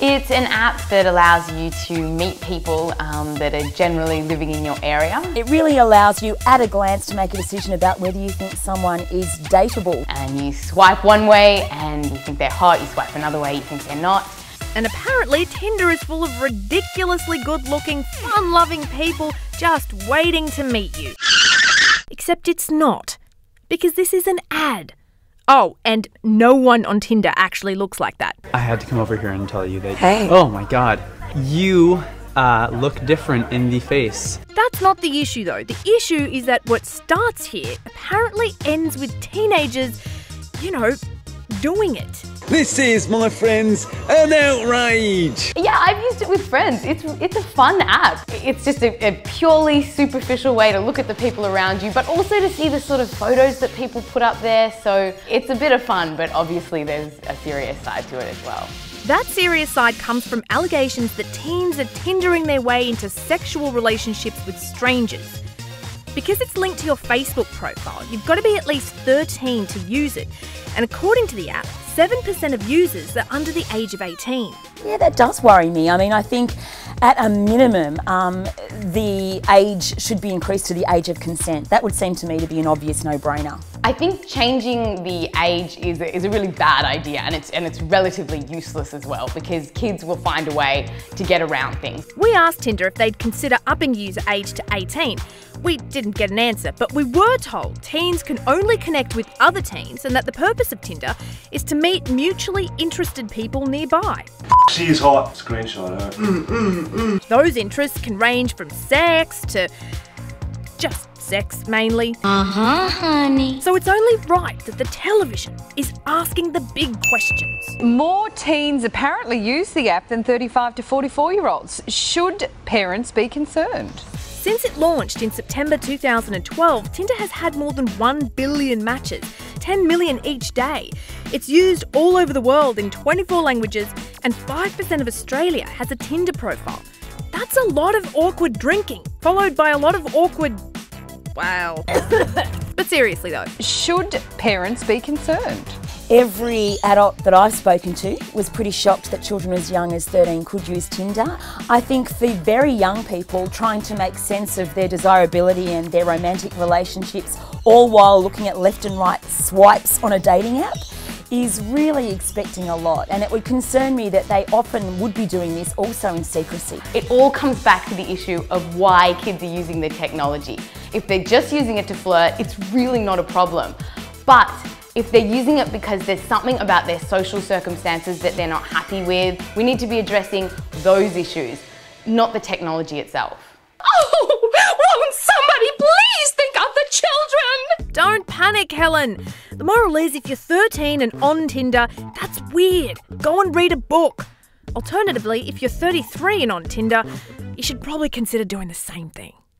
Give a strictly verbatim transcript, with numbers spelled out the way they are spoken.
It's an app that allows you to meet people um, that are generally living in your area. It really allows you at a glance to make a decision about whether you think someone is dateable. And you swipe one way and you think they're hot, you swipe another way, you think they're not. And apparently Tinder is full of ridiculously good-looking, fun-loving people just waiting to meet you. Except it's not, because this is an ad. Oh, and no one on Tinder actually looks like that. I had to come over here and tell you that. Hey. Oh my God, you uh, look different in the face. That's not the issue though. The issue is that what starts here apparently ends with teenagers, you know, doing it. This is, my friends, an outrage! Yeah, I've used it with friends. It's, it's a fun app. It's just a, a purely superficial way to look at the people around you, but also to see the sort of photos that people put up there. So it's a bit of fun, but obviously there's a serious side to it as well. That serious side comes from allegations that teens are Tindering their way into sexual relationships with strangers. Because it's linked to your Facebook profile, you've got to be at least thirteen to use it. And according to the app, seven percent of users are under the age of eighteen. Yeah, that does worry me. I mean, I think at a minimum, um, the age should be increased to the age of consent. That would seem to me to be an obvious no-brainer. I think changing the age is a, is a really bad idea, and it's, and it's relatively useless as well, because kids will find a way to get around things. We asked Tinder if they'd consider upping user age to eighteen. We didn't get an answer, but we were told teens can only connect with other teens and that the purpose of Tinder is to meet mutually interested people nearby. She is hot. Screenshot her. Mm, mm, mm. Those interests can range from sex to just sex mainly. Uh-huh, honey. So it's only right that the television is asking the big questions. More teens apparently use the app than thirty-five to forty-four year olds. Should parents be concerned? Since it launched in September two thousand twelve, Tinder has had more than one billion matches, ten million each day. It's used all over the world in twenty-four languages, and five percent of Australia has a Tinder profile. That's a lot of awkward drinking, followed by a lot of awkward... wow. But seriously though, Should parents be concerned? Every adult that I've spoken to was pretty shocked that children as young as thirteen could use Tinder. I think for very young people trying to make sense of their desirability and their romantic relationships, all while looking at left and right swipes on a dating app, is really expecting a lot, and it would concern me that they often would be doing this also in secrecy. It all comes back to the issue of why kids are using the technology. If they're just using it to flirt, it's really not a problem. But if they're using it because there's something about their social circumstances that they're not happy with, we need to be addressing those issues, not the technology itself. Oh, won't somebody please think of the children? don't panic, Helen. The moral is if you're thirteen and on Tinder, that's weird. Go and read a book. Alternatively, if you're thirty-three and on Tinder, you should probably consider doing the same thing.